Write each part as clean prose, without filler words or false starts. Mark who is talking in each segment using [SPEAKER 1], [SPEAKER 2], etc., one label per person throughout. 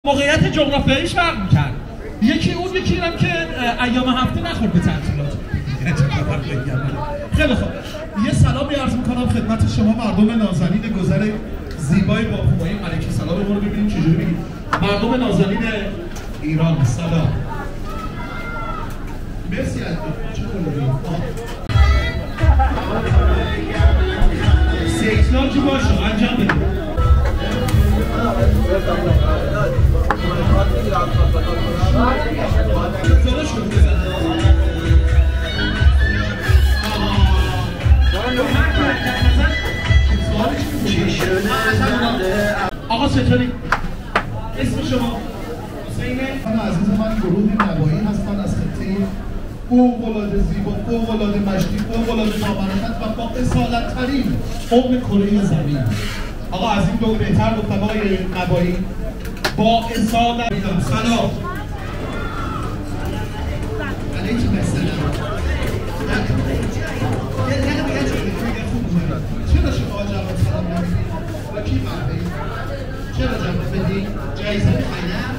[SPEAKER 1] موقعیت جغرافیاییش فرق می‌کرد. یکی اینم که ایام هفته نخورد به تعطیلات. خیلی خوب. یه سلامی عرض می‌کنم خدمت شما مردم نازنین گذر زیبای با همایون علیه السلام. ما رو ببینیم چجوری میگیم. مردم نازنین ایران سلام. مرسی از چه کلوری. سیکسلار چی باشه انجام بدید. آقا چطوری؟ اسم شما؟ حسینه؟ من عزیز من گروه نوایی هستن از خطه فوق‌العاده زیبا، فوق‌العاده مشتی، فوق‌العاده بامرکت و با اصالت‌ترین قوم کره زمین. آقا از این دو بهتر گفتم آقای نوایی با اصالت. سلام علیکم السلام. چرا شما جواب سلام نمیدید؟ با کی مرده؟ چرا جواب بدید؟ جایزه می‌خواید؟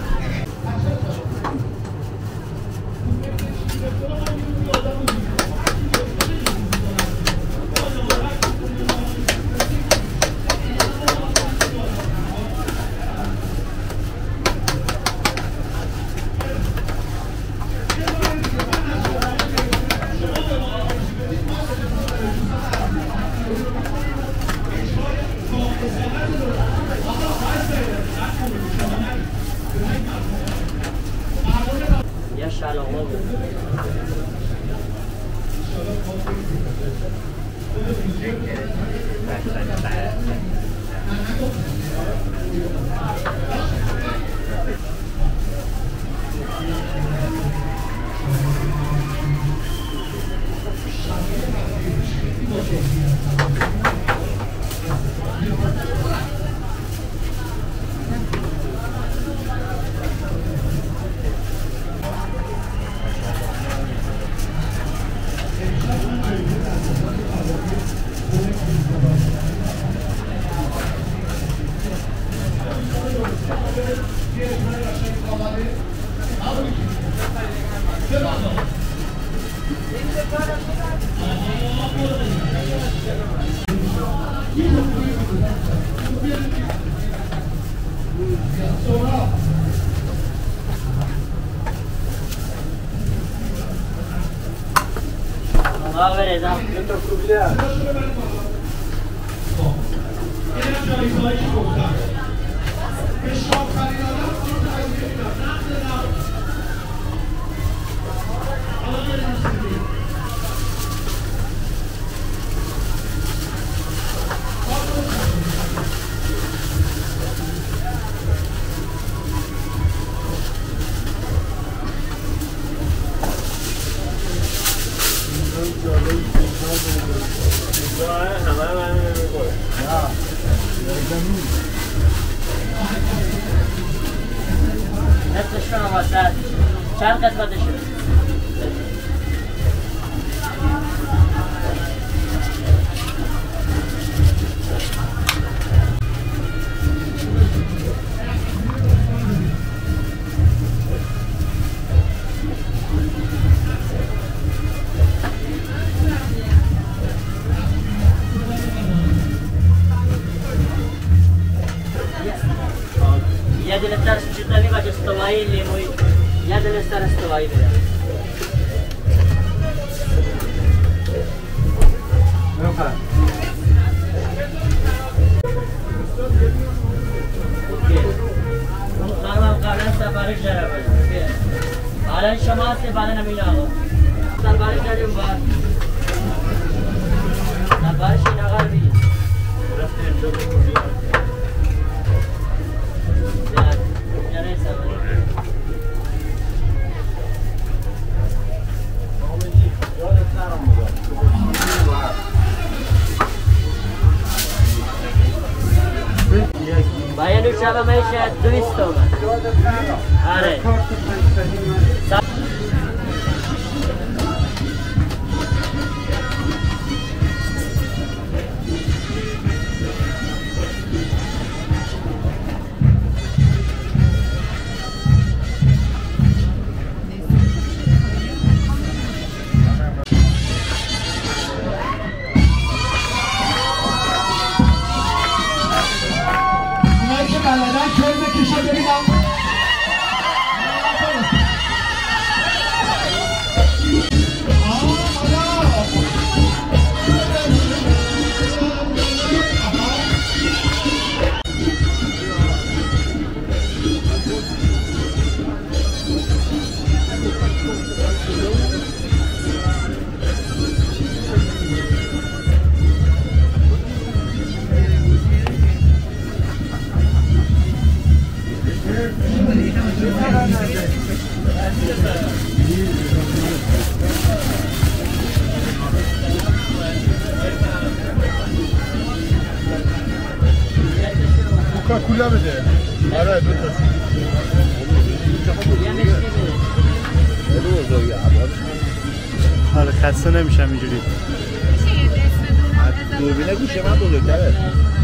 [SPEAKER 2] چند قسمتش شد؟ يا دي الستار الشتوي باش استوائي اللي موي يا دي الستار استوائي بده روكا خارما قابل سفارش جرا اوكي على الشمال से बाले न मिला हो सफारी जाने बाद सफारी नगर भी रास्ते जो باید شب میشه 200 تومن. آره.
[SPEAKER 1] کوکاکولا بده. آره دو تا.
[SPEAKER 3] آره خسته نمیشم اینجوری.
[SPEAKER 4] دوربین گوش من بزرگتره.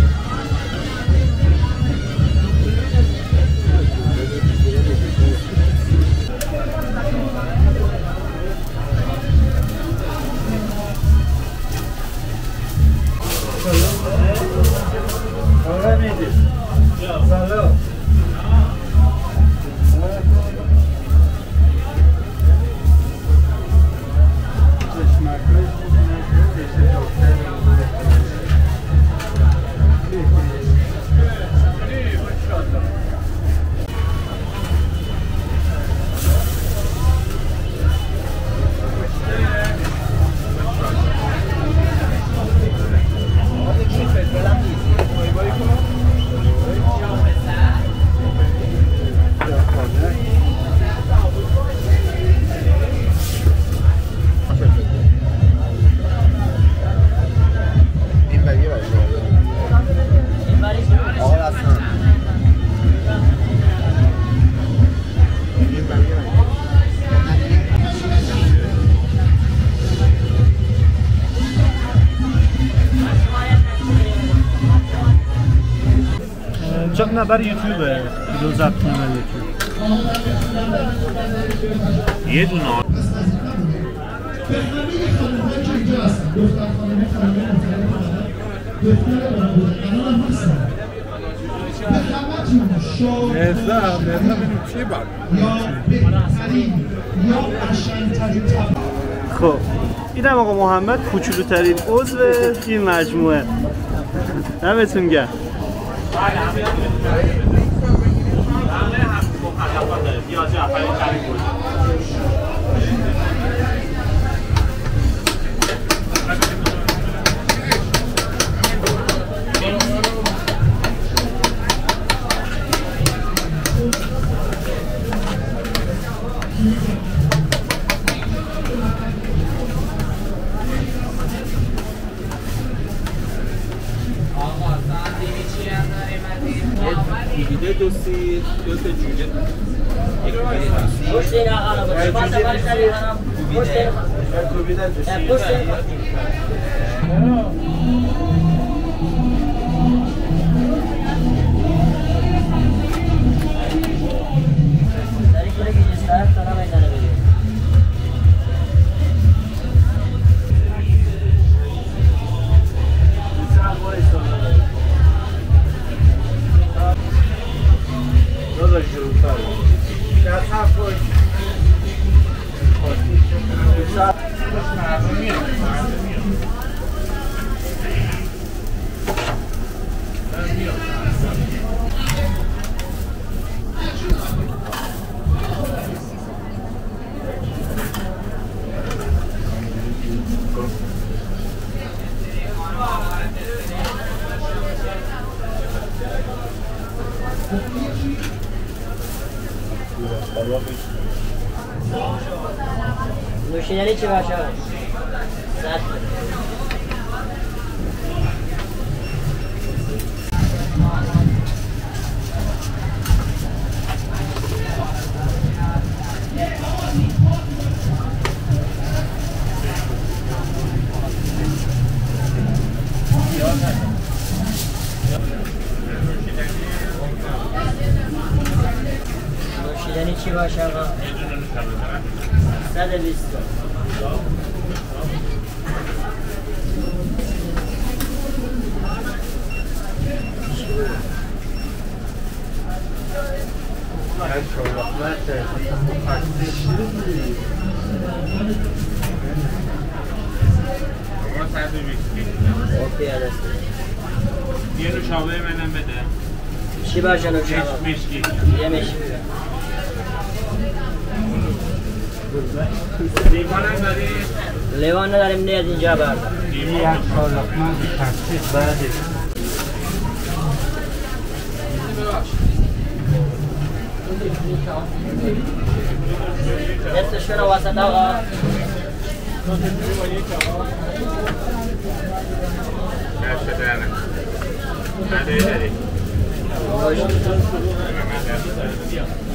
[SPEAKER 3] نه برای یوتیوبه ویدیو ضبط کنم یوتیوب یه دونه خب اینم آقا محمد کوچولوترین عضو این مجموعه. دمتون گرم.
[SPEAKER 4] دو سیر، دو تا جوجه
[SPEAKER 2] پشت این آقا رو باید باید باید پشت این پشت نوشیدنی چی باشه؟ ساعت نوشیدنی چی باشه آقا؟ 120
[SPEAKER 5] یه نوشابه منم بده.
[SPEAKER 2] چی باشه نوشابه؟
[SPEAKER 5] مشکی.
[SPEAKER 2] یه مشکی.
[SPEAKER 5] لیوان هم داری؟
[SPEAKER 2] لیوان نداریم نیاد اینجا بردار.
[SPEAKER 3] یک کارلقمه تخصیص بعدی
[SPEAKER 2] دستش رو وسط آقا.
[SPEAKER 5] دست درنه نداری داری